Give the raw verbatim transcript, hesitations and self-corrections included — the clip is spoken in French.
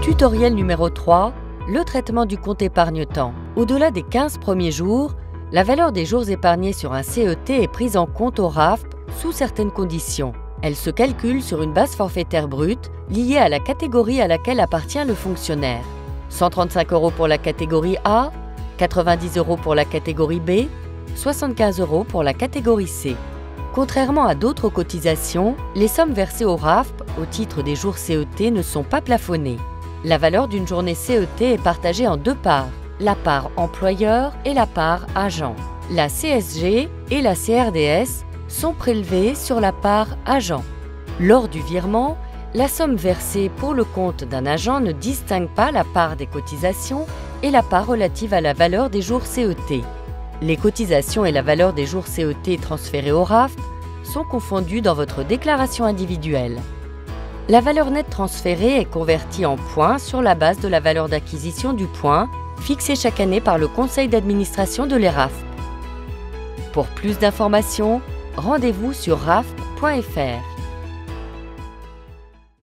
Tutoriel numéro trois. Le traitement du compte épargne-temps. Au-delà des quinze premiers jours, la valeur des jours épargnés sur un C E T est prise en compte au R A F P sous certaines conditions. Elle se calcule sur une base forfaitaire brute liée à la catégorie à laquelle appartient le fonctionnaire. cent trente-cinq euros pour la catégorie A, quatre-vingt-dix euros pour la catégorie B, soixante-quinze euros pour la catégorie C. Contrairement à d'autres cotisations, les sommes versées au R A F P au titre des jours C E T ne sont pas plafonnées. La valeur d'une journée C E T est partagée en deux parts, la part employeur et la part agent. La C S G et la C R D S sont prélevées sur la part agent. Lors du virement, la somme versée pour le compte d'un agent ne distingue pas la part des cotisations et la part relative à la valeur des jours C E T. Les cotisations et la valeur des jours C E T transférés au R A F P sont confondues dans votre déclaration individuelle. La valeur nette transférée est convertie en points sur la base de la valeur d'acquisition du point fixée chaque année par le conseil d'administration de l'E R A F P. Pour plus d'informations, rendez-vous sur R A F P point F R.